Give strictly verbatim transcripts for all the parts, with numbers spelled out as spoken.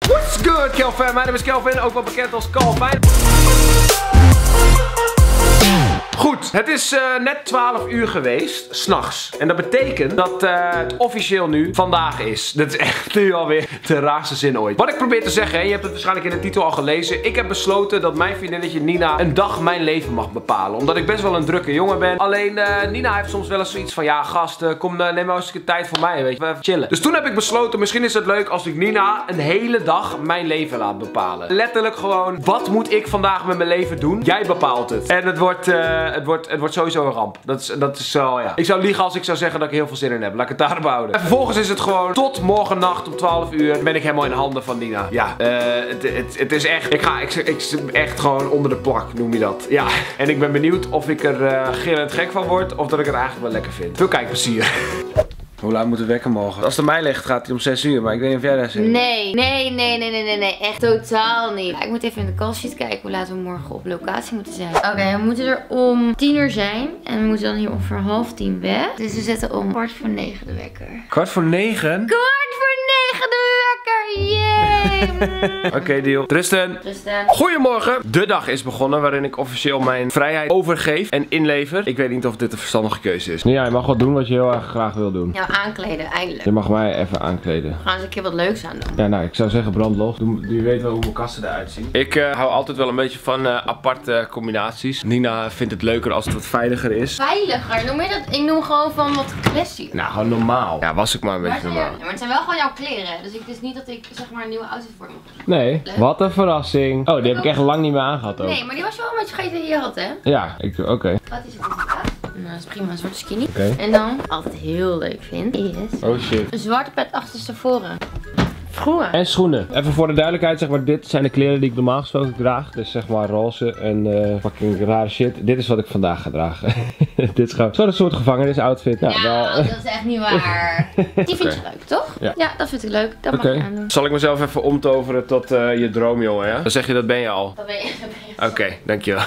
What's good, Kelvin? Mijn naam is Kelvin, ook wel bekend als Calvin. Goed, het is uh, net twaalf uur geweest, 's nachts. En dat betekent dat uh, het officieel nu vandaag is. Dat is echt nu alweer de raarste zin ooit. Wat ik probeer te zeggen, je hebt het waarschijnlijk in de titel al gelezen. Ik heb besloten dat mijn vriendinnetje Nina een dag mijn leven mag bepalen. Omdat ik best wel een drukke jongen ben. Alleen uh, Nina heeft soms wel eens zoiets van, ja gasten, kom uh, neem maar eens een keer tijd voor mij, weet je. We even chillen. Dus toen heb ik besloten, misschien is het leuk als ik Nina een hele dag mijn leven laat bepalen. Letterlijk gewoon, wat moet ik vandaag met mijn leven doen? Jij bepaalt het. En het wordt... Uh, Het wordt, het wordt sowieso een ramp. Dat is, dat is zo, ja. Ik zou liegen als ik zou zeggen dat ik heel veel zin in heb. Laat ik het daarop houden. En vervolgens is het gewoon tot morgen nacht om twaalf uur ben ik helemaal in handen van Nina. Ja, uh, het, het, het is echt... Ik ga ik, ik, echt gewoon onder de plak, noem je dat. Ja. En ik ben benieuwd of ik er uh, gillend gek van word of dat ik het eigenlijk wel lekker vind. Veel kijkplezier. Hoe laat moet het wekken morgen? Als het aan mij ligt gaat hij om zes uur, maar ik weet niet of jij daar zit. Nee, nee, nee, nee, nee, nee, nee, echt totaal niet. Ja, ik moet even in de callsheet kijken hoe laat we morgen op locatie moeten zijn. Oké, okay, we moeten er om tien uur zijn en we moeten dan hier ongeveer half tien weg. Dus we zetten om kwart voor negen de wekker. Kwart voor negen? Kwart voor negen de wekker, yay! Oké, okay, deal. Tristan. Tristan. Goedemorgen. De dag is begonnen waarin ik officieel mijn vrijheid overgeef en inlever. Ik weet niet of dit een verstandige keuze is. Ja, je mag wel doen wat je heel erg graag wil doen. Ja, aankleden, eindelijk. Je mag mij even aankleden. We gaan eens een keer wat leuks aan doen. Ja, nou, ik zou zeggen brandlos. Je weet wel hoe mijn kasten eruit zien. Ik uh, hou altijd wel een beetje van uh, aparte combinaties. Nina vindt het leuker als het wat veiliger is. Veiliger? Noem je dat? Ik noem gewoon van wat classy. Nou, gewoon normaal. Ja, was ik maar een beetje maar normaal. Ja, maar het zijn wel gewoon jouw kleren. Dus het is niet dat ik zeg maar een nieuwe outfit voor je mag. Nee, leuk. Wat een verrassing. Oh, die heb ik echt lang niet meer aangehad ook. Nee, maar die was wel een beetje vergeten die je had, hè? Ja, ik, oké. Okay. Wat is er voor Nou, dat is prima, een zwarte skinny. Okay. En dan, altijd heel leuk vind, is oh shit. Een zwarte pet achterstevoren. Schoenen. En schoenen. Even voor de duidelijkheid, zeg maar, dit zijn de kleren die ik normaal gesproken draag. Dus zeg maar roze en uh, fucking rare shit. Dit is wat ik vandaag ga dragen. Dit is gewoon zo'n soort gevangenis-outfit. Nou, ja, wel... dat is echt niet waar. Die vind okay. je leuk, toch? Ja. Ja, dat vind ik leuk. Dat okay. mag je aandoen. Zal ik mezelf even omtoveren tot uh, je droomjongen, ja? Dan zeg je, dat ben je al. Dat ben je. Oké, okay, dankjewel.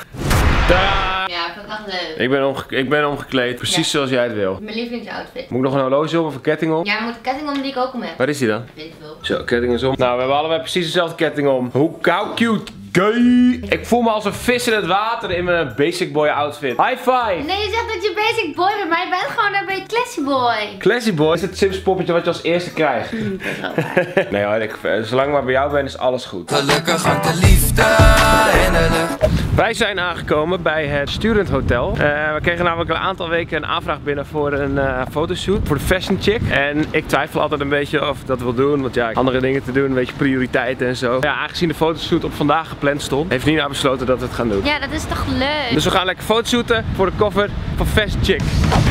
Tadaa! Ja, ik vind het echt leuk. Ik ben, omge ik ben omgekleed, precies ja. zoals jij het wil. Mijn lievelingsoutfit. Moet ik nog een horloge om of een ketting om? Ja, je moet een ketting om die ik ook om heb. Waar is die dan? Weet ik wel. Zo, ketting is om. Nou, we hebben allebei precies dezelfde ketting om. Hoe cute. Gay. Ik voel me als een vis in het water in mijn basic boy outfit. High five! Nee, je zegt dat je basic boy bent, maar je bent gewoon een beetje classy boy. Classy boy is het Sims poppetje wat je als eerste krijgt. Mm, dat is wel waar. Nee hoor, ik, zolang ik maar bij jou ben is alles goed. Gelukkig hangt de liefde in de lucht. Wij zijn aangekomen bij het Student Hotel. Uh, we kregen namelijk een aantal weken een aanvraag binnen voor een uh, fotoshoot voor de Fashion Chick. En ik twijfel altijd een beetje of ik dat wil doen, want ja, andere dingen te doen, een beetje prioriteiten en zo. Ja, aangezien de fotoshoot op vandaag gepland stond, heeft Nina besloten dat we het gaan doen. Ja, dat is toch leuk. Dus we gaan lekker fotoshooten voor de cover van Fashion Chick.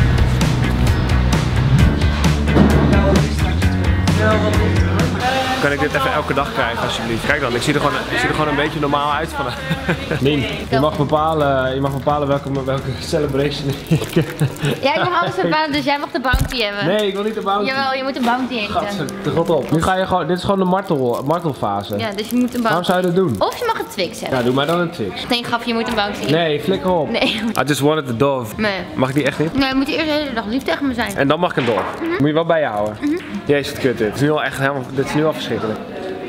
Kan ik dit even elke dag krijgen alsjeblieft? Kijk dan, ik zie er gewoon, ik zie er gewoon een beetje normaal uit van. Nien, je mag bepalen, je mag bepalen welke, welke celebration ik... Ja, ik mag alles bepalen, dus jij mag de bounty hebben. Nee, ik wil niet de bounty. Jawel, je moet de bounty eten. Gadver, god op. Nu ga je gewoon, dit is gewoon de martel, martelfase. Ja, dus je moet een bounty. Waarom zou je dat doen? Of je mag een Twix hebben. Ja, doe maar dan een Twix. Nee, grap, je moet een bounty eten. Nee, flikker op. Nee. I just wanted the dove. Nee. Mag ik die echt niet? Nee, moet je eerst de hele dag lief tegen me zijn. En dan mag ik een dove. Mm-hmm. Moet je wel bij je houden. Mm-hmm. Jezus, wat kut dit. Het is nu al echt helemaal, dit is nu al verschrikkelijk.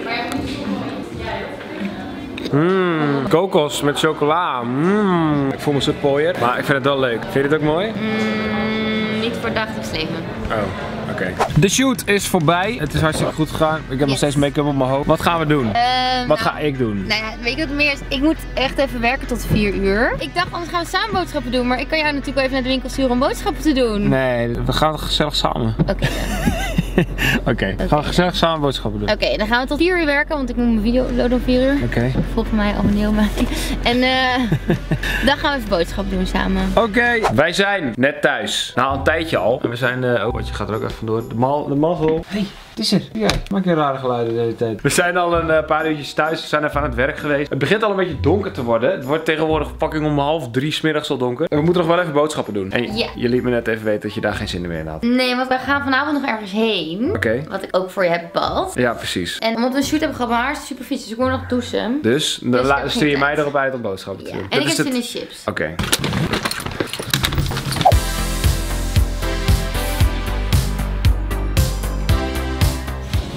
Mmm, kokos met chocola. Mmm. Ik voel me zo pooier, maar ik vind het wel leuk. Vind je dit ook mooi? Mm, niet voor het dagelijks leven. Oh, oké. Okay. De shoot is voorbij. Het is hartstikke goed gegaan. Ik heb yes. nog steeds make-up op mijn hoofd. Wat gaan we doen? Uh, wat nou, ga ik doen? Nou ja, weet je wat het meer is? Ik moet echt even werken tot vier uur. Ik dacht, anders gaan we samen boodschappen doen. Maar ik kan jou natuurlijk wel even naar de winkel sturen om boodschappen te doen. Nee, we gaan gezellig samen. Oké. Okay, Oké, okay. okay. Gaan we gezellig samen boodschappen doen. Oké, okay, dan gaan we tot vier uur werken, want ik moet mijn video uploaden om vier uur. Oké. Okay. Volg mij, abonneer mij. En uh, dan gaan we even boodschappen doen samen. Oké, okay. Wij zijn net thuis. Nou, een tijdje al. En we zijn, uh, oh, je gaat er ook even vandoor. De, mal, de mazzel. Hey. Het is er. Ja, maak je rare geluiden de hele tijd. We zijn al een uh, paar uurtjes thuis. We zijn even aan het werk geweest. Het begint al een beetje donker te worden. Het wordt tegenwoordig fucking om half drie 's middags al donker. En we moeten nog wel even boodschappen doen. En yeah. je liet me net even weten dat je daar geen zin meer in had. Nee, want we gaan vanavond nog ergens heen. Oké. Okay. Wat ik ook voor je heb bepaald. Ja, precies. En omdat we een shoot hebben gehad, mijn haar is super vies. Dus ik moet nog douchen. Dus, dus dan stuur je mij erop uit om boodschappen te doen. En ik heb zin in chips. Oké. Okay.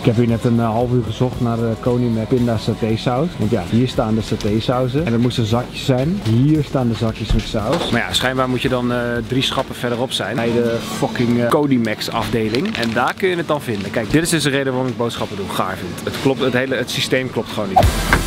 Ik heb hier net een uh, half uur gezocht naar de koning met pinda satésaus. Want ja, hier staan de satésauzen. En dat moesten zakjes zijn. Hier staan de zakjes met saus. Maar ja, schijnbaar moet je dan uh, drie schappen verderop zijn. Bij de fucking uh, Kodimax afdeling. En daar kun je het dan vinden. Kijk, dit is dus de reden waarom ik boodschappen doe. Gaar vind. Het klopt, het hele het systeem klopt gewoon niet.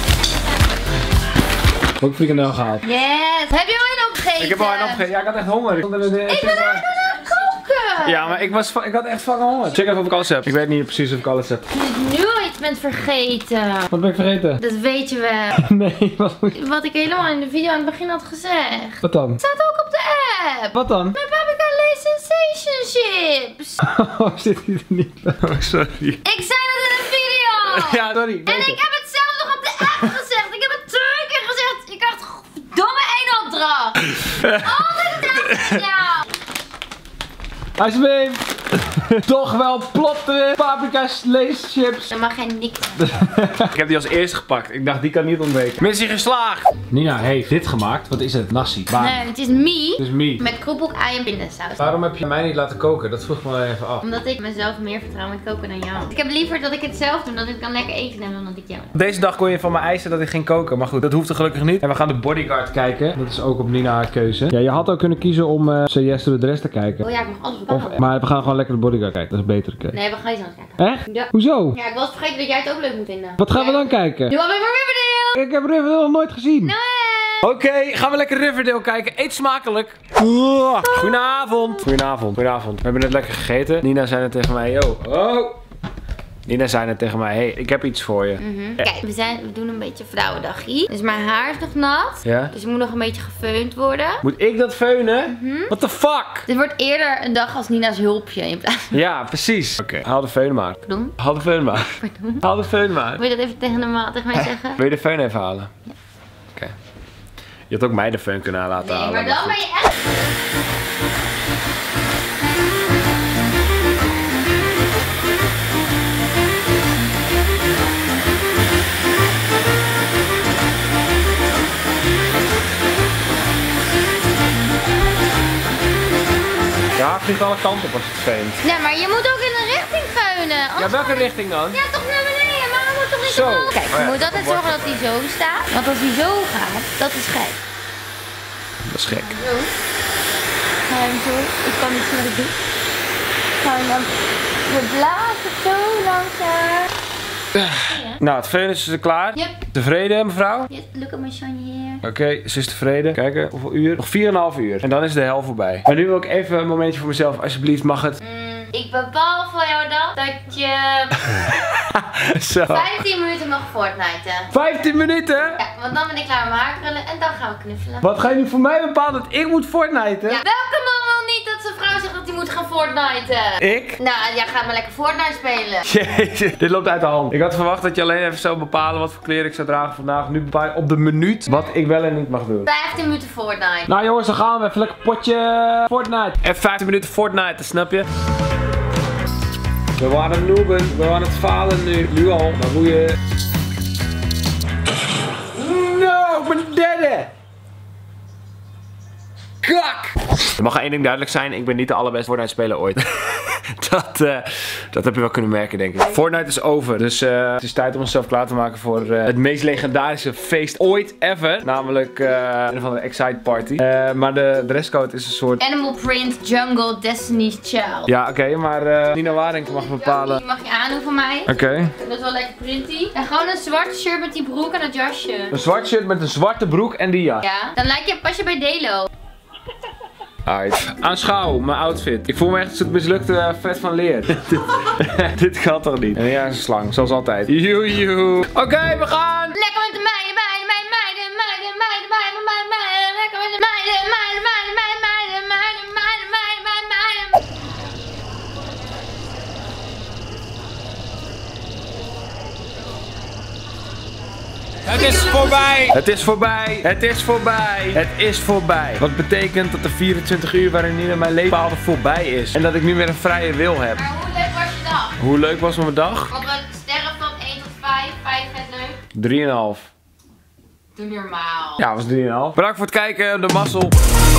Ook frikandel gehaald. Yes! Heb je al een opgegeten? Ik heb al een opgegeten. Ja, ik had echt honger. Ik, ik ben eigenlijk aan het koken. Ja, maar ik, was, ik had echt fucking honger. Check even of ik alles heb. Ik weet niet precies of ik alles heb. Dat je nu al iets bent vergeten. Wat ben ik vergeten? Dat weet je wel. Nee, wat moet je... Wat ik helemaal in de video aan het begin had gezegd. Wat dan? Het staat ook op de app. Wat dan? Mijn paprika Lay's Sensation chips. Oh, zit hier niet? Oh, sorry. Ik zei dat in de video. Ja, sorry. En ik heb het zelf nog op de app gezegd. Ik heb het twee keer gezegd. Je krijgt domme één opdracht. Altijd hetzelfde. Ja. Alsjeblieft. Toch wel plotte paprika Lay's chips. Dan mag jij niks. Ik heb die als eerste gepakt. Ik dacht, die kan niet ontbreken. Missie geslaagd. Nina heeft dit gemaakt. Wat is het? Nasi. Waar? Nee, het is mie. Het is mie. Met kroepelk ei en pindasaus. Waarom heb je mij niet laten koken? Dat vroeg me even af. Omdat ik mezelf meer vertrouw met koken dan jou. Ik heb liever dat ik het zelf doe, dat ik kan lekker eten dan dat ik jou doe. Deze dag kon je van me eisen dat ik ging koken. Maar goed, dat hoeft er gelukkig niet. En we gaan de Bodyguard kijken. Dat is ook op Nina haar keuze. Ja, je had ook kunnen kiezen om uh, Say Yes to the Dress te kijken. Oh ja, ik mag alles bepalen. Of, maar we gaan gewoon lekker de Bodyguard kijken. Dat is een betere keuze. Nee, we gaan iets anders kijken. Echt? Ja. Hoezo? Ja, ik was vergeten dat jij het ook leuk moet vinden. Wat gaan ja. we dan kijken? Doe alweer voor Riverdale! Ik heb Riverdale nog nooit gezien. Nee! Oké, okay, gaan we lekker Riverdale kijken. Eet smakelijk. Uh, goedenavond. Goedenavond. Goedenavond. We hebben net lekker gegeten. Nina zei net tegen mij, yo. Oh. Nina zei net tegen mij, hey, ik heb iets voor je. Mm-hmm. Kijk, we, zijn, we doen een beetje vrouwendagje. Dus mijn haar is nog nat. Ja? Dus het moet nog een beetje gefeund worden. Moet ik dat feunen? Mm-hmm. What the fuck? Dit wordt eerder een dag als Nina's hulpje in plaats van... Ja, precies. Oké, okay. Haal de feun maar. Pardon? Haal de feun maar. Pardon? Haal de feun maar. Wil je dat even tegen, de ma tegen mij zeggen? Wil je de feun even halen? Ja. Oké. Okay. Je had ook mij de feun kunnen laten nee, halen. maar dan ben je echt... Ja, vliegt alle kanten op als het veunt. Ja, maar je moet ook in een richting feunen. Ja, welke richting dan? Ja, toch naar beneden, maar dan moet toch niet zo. omhoog. Kijk, je oh ja, moet altijd zorgen dat hij zo staat. Want als hij zo gaat, dat is gek. Dat is gek. Zo. Ga hem zo. Ik kan niet zien wat ik doe. Ga hem dan... We blazen zo langzaam. Ja. Nou, het feun is klaar. Yep. Tevreden, mevrouw? Yes, look at my shiny hair. Oké, okay, ze is tevreden. Kijken, hoeveel uur? Nog vier komma vijf uur. En dan is de helft voorbij. Maar nu wil ik even een momentje voor mezelf. Alsjeblieft, mag het? Mm, ik bepaal voor jou dat, dat je Zo. vijftien minuten mag Fortniten. vijftien minuten? Ja, want dan ben ik klaar met mijn haar krullen en dan gaan we knuffelen. Wat ga je nu voor mij bepalen dat ik moet Fortniten? Ja, welke man wil niet dat zijn vrouw zegt dat hij moet gaan Fortniten? Ik? Nou, jij gaat maar lekker Fortnite spelen. Jezus, dit loopt uit de hand. Ik had verwacht dat je alleen even zou bepalen wat voor kleren ik zou dragen vandaag. Nu bepaal je op de minuut wat ik wel en niet mag doen. vijftien minuten Fortnite. Nou jongens, dan gaan we even lekker potje Fortnite. Even vijftien minuten Fortnite, snap je? We waren nooben, we waren het falen nu, nu al. Maar hoe je... No, ik ben derde! Kak! Er mag één ding duidelijk zijn, ik ben niet de allerbeste Fortnite speler ooit. dat, uh, dat heb je wel kunnen merken, denk ik. Fortnite is over, dus uh, het is tijd om onszelf klaar te maken voor uh, het meest legendarische feest ooit ever. Namelijk uh, een van de Excite Party. Uh, maar de dresscode is een soort... Animal Print Jungle Destiny's Child. Ja, oké, okay, maar uh, Nina Waring mag bepalen. Die mag je aandoen van mij. Oké. Okay. Dat is wel lekker printy. En gewoon een zwart shirt met die broek en dat jasje. Een zwart shirt met een zwarte broek en die jas. Ja, dan lijkt je, pas je bij Delo. Alright. Aanschouw, mijn outfit. Ik voel me echt het mislukte uh, vet van leer. Dit gaat toch niet? En ja, is een slang, zoals altijd. Joejoe. Oké, okay, we gaan. Lekker met de meiden, meiden, meiden, meiden, meiden, meiden, meiden, meiden, meiden. Lekker met de meiden, meiden, meiden, meiden, meiden, meiden, meiden, meiden, meiden, meiden. Het is voorbij! Het is voorbij! Het is voorbij! Het is voorbij! Wat betekent dat de vierentwintig uur waarin Nina mijn leefpaalde voorbij is. En dat ik nu weer een vrije wil heb. Maar hoe leuk was je dag? Hoe leuk was mijn dag? Op een sterren van één tot vijf. vijf vet leuk. drie komma vijf. Doe normaal. Ja, was drie komma vijf. Bedankt voor het kijken. De mazzel.